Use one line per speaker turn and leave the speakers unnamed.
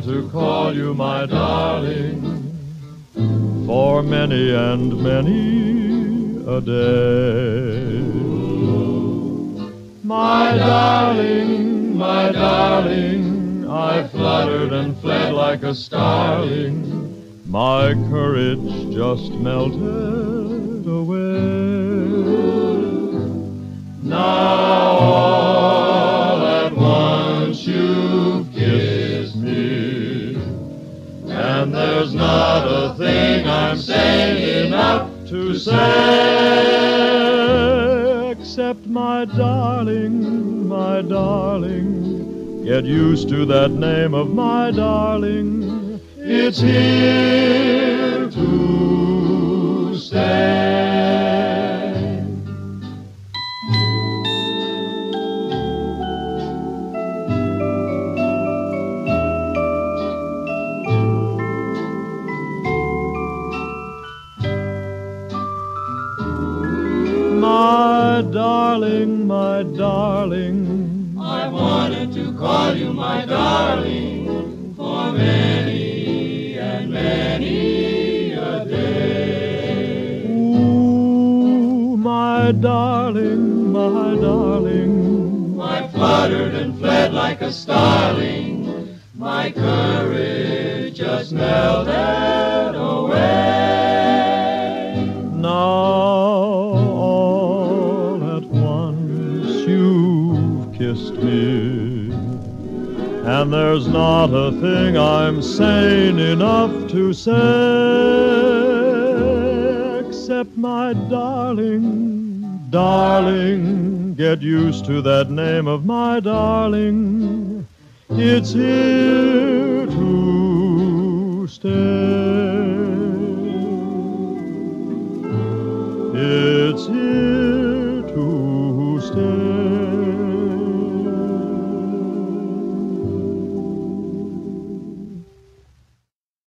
wanted to call you my darling for many and many a day. My darling, I fluttered and fled like a starling. My courage just melted away. Now all at once you've kissed me, and there's not a thing I'm sane enough to say, except my darling, get used to that name of my darling. It's here to stay. My darling,
I wanted to call you my darling for many and many a day.
Ooh, my darling,
I fluttered and fled like a starling. My courage just melted away.
Now kissed me, and there's not a thing I'm sane enough to say, except my darling, get used to that name of my darling. It's here to stay.